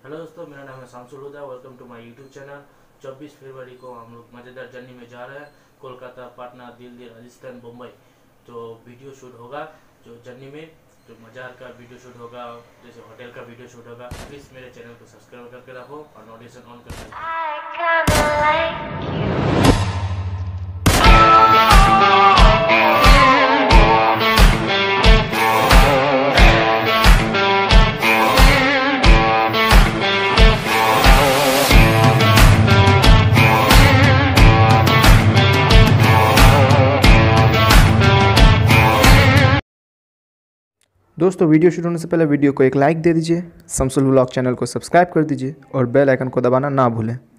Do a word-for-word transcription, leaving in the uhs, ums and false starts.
Hello दोस्तों, मेरा नाम है Shamsul Huda. Welcome to my YouTube channel. चौबीस फरवरी को हम लोग मज़ेदार जर्नी में जा रहे हैं। कोलकाता, पटना, दिल्ली, राजस्थान, मुंबई। तो वीडियो शूट होगा जो जर्नी में, जो मज़ार का वीडियो शूट होगा, जैसे होटल का वीडियो शूट होगा। प्लीज़ मेरे चैनल को सब्सक्राइब करके रखो और नोटिफिकेशन ऑन करके रखो। दोस्तों, वीडियो शुरू होने से पहले वीडियो को एक लाइक दे दीजिए, समसुल व्लॉग चैनल को सब्सक्राइब कर दीजिए और बेल आइकन को दबाना ना भूलें।